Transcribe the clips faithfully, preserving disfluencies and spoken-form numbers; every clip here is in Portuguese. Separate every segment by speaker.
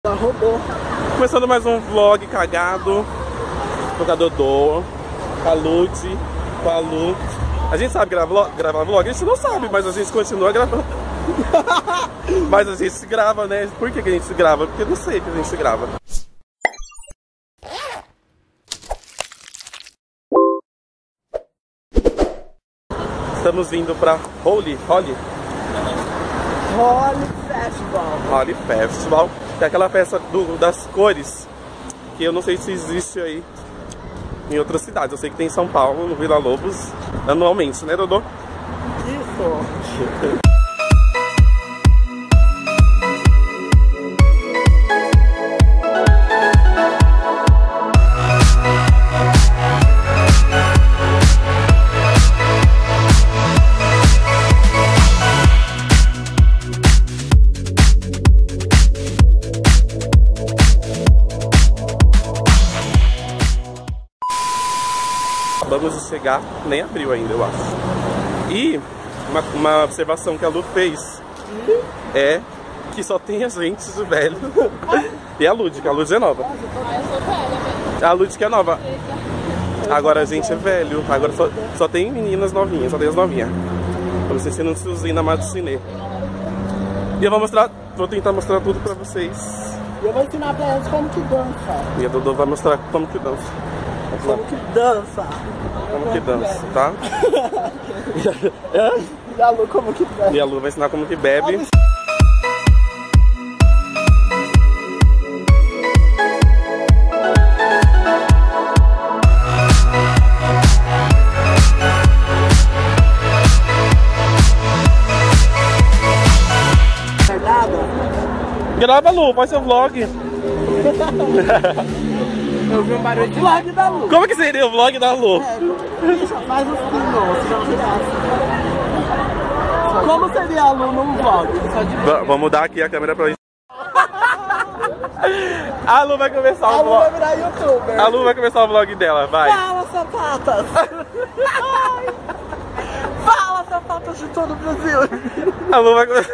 Speaker 1: Rodou.
Speaker 2: Começando mais um vlog cagado com a Dodô, com a Lud, com a Lu. A gente sabe gravar vlog, gravar vlog, a gente não sabe, mas a gente continua gravando. Mas a gente se grava, né? Por que, que a gente se grava? Porque eu não sei que a gente se grava. Estamos indo pra Holy, Holy?
Speaker 1: Holy Festival.
Speaker 2: Holy Festival, que é aquela festa do, das cores, que eu não sei se existe aí em outras cidades. Eu sei que tem em São Paulo, no Vila Lobos, anualmente, né, Dodô?
Speaker 1: Isso.
Speaker 2: Vamos chegar, nem abriu ainda, eu acho. E uma, uma observação que a Lu fez é que só tem a gente de velho e a Lud, que a Lud é nova. A Lud que é nova. Agora a gente é velho, agora só, só tem meninas novinhas, só tem as novinhas. Pra vocês não se usem na Madicine. E eu vou mostrar, vou tentar mostrar tudo pra vocês.
Speaker 1: E eu vou ensinar pra eles como que dança.
Speaker 2: E a Dodô vai mostrar como que dança.
Speaker 1: Como que dança.
Speaker 2: Como que dança, tá?
Speaker 1: E a Lu como que bebe.
Speaker 2: E a Lu vai ensinar como que bebe. Grava, Lu, faz seu vlog.
Speaker 1: Eu vi um barulho de vlog da Lu.
Speaker 2: Como que seria o vlog da Lu?
Speaker 1: É, faz os pinos. Como seria a Lu num vlog? Só de...
Speaker 2: Vamos mudar aqui a câmera pra gente. A Lu vai começar o vlog.
Speaker 1: A Lu vai virar youtuber.
Speaker 2: A Lu vai começar o vlog dela, vai.
Speaker 1: Fala, sapatas. Fala, sapatas de todo o Brasil.
Speaker 2: A Lu vai começar.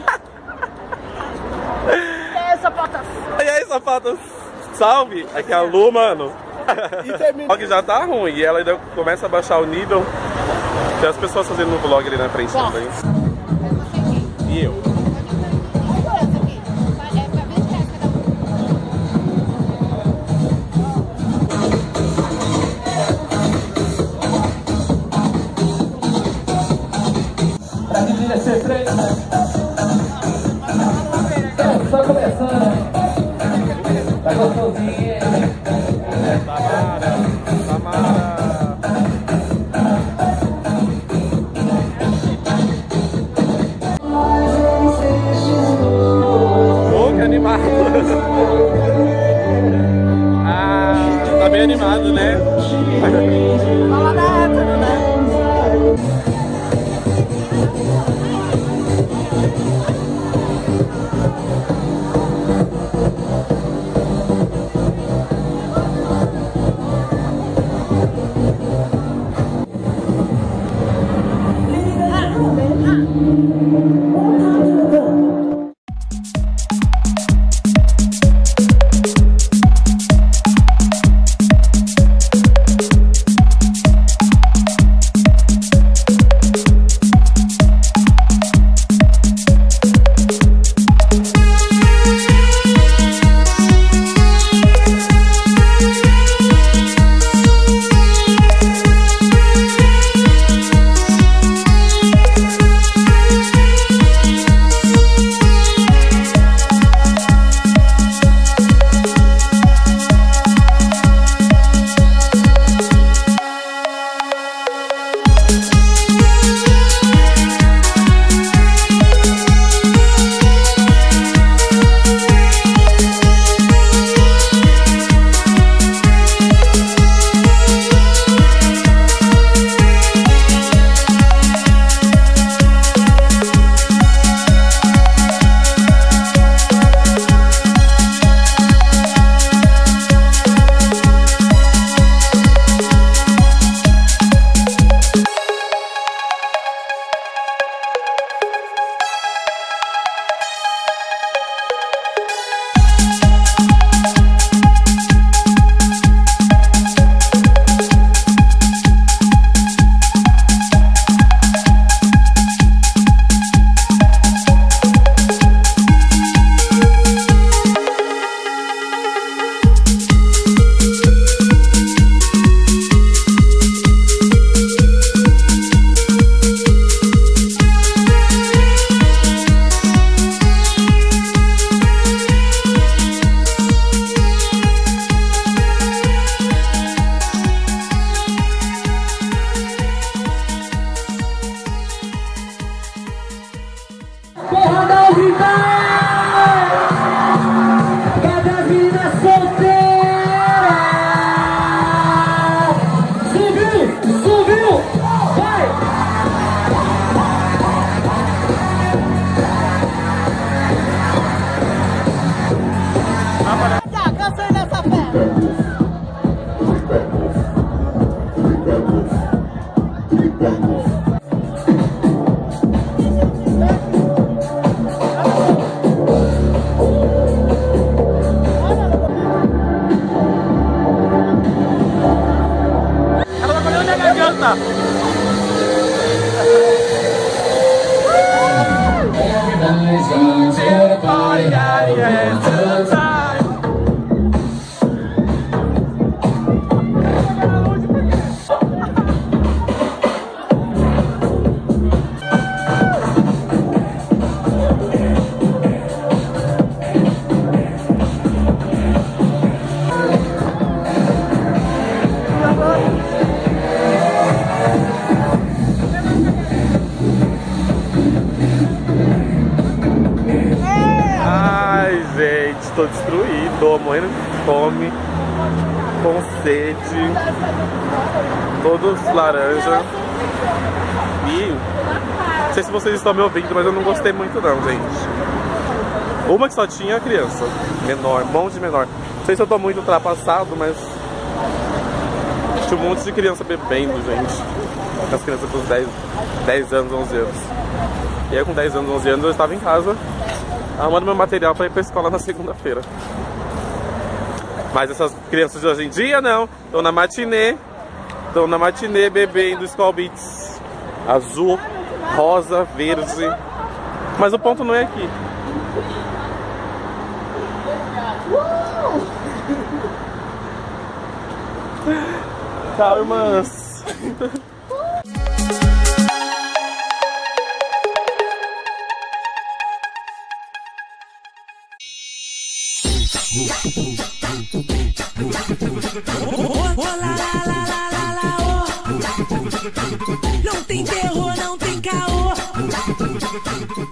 Speaker 1: E aí, sapatas?
Speaker 2: E aí, sapatos? Salve! Aqui é a Lu, mano. Olha que já tá ruim. E ela ainda começa a baixar o nível. Tem as pessoas fazendo um vlog ali na frente também. E eu.
Speaker 3: Só começando. Tá gostosinho.
Speaker 2: Samara, Samara. Oh, que animado. Ah, tá bem animado, né?
Speaker 1: Fala nada, né?
Speaker 2: Tô destruído, tô morrendo de fome, com sede, todos laranja. E não sei se vocês estão me ouvindo, mas eu não gostei muito não, gente. Uma que só tinha criança, menor, um monte de menor. Não sei se eu tô muito ultrapassado, mas tinha um monte de criança bebendo, gente. As crianças com dez, dez anos, onze anos. E eu com dez anos, onze anos eu estava em casa arrumando meu material para ir pra escola na segunda-feira. Mas essas crianças de hoje em dia não, estão na matinê, estão na matinê bebendo Skol Beats azul, rosa, verde. Mas o ponto não é aqui. Tchau, irmãs.
Speaker 4: Não tem terror, não tem caô.